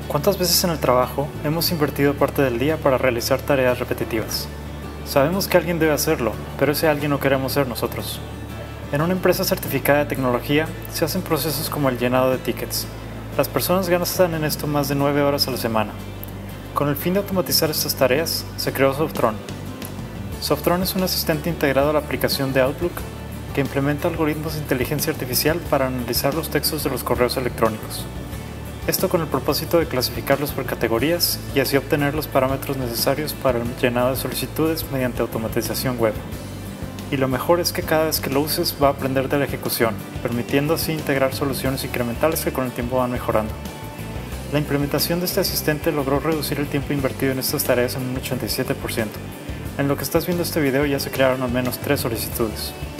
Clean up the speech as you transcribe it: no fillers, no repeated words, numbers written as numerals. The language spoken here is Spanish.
¿Cuántas veces en el trabajo hemos invertido parte del día para realizar tareas repetitivas? Sabemos que alguien debe hacerlo, pero ese alguien no queremos ser nosotros. En una empresa certificada de tecnología se hacen procesos como el llenado de tickets. Las personas gastan en esto más de 9 horas a la semana. Con el fin de automatizar estas tareas, se creó Softron. Softron es un asistente integrado a la aplicación de Outlook que implementa algoritmos de inteligencia artificial para analizar los textos de los correos electrónicos. Esto con el propósito de clasificarlos por categorías y así obtener los parámetros necesarios para el llenado de solicitudes mediante automatización web. Y lo mejor es que cada vez que lo uses va a aprender de la ejecución, permitiendo así integrar soluciones incrementales que con el tiempo van mejorando. La implementación de este asistente logró reducir el tiempo invertido en estas tareas en un 87%. En lo que estás viendo este video ya se crearon al menos 3 solicitudes.